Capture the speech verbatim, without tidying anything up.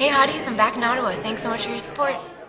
Hey Hotties, I'm back in Ottawa. Thanks so much for your support.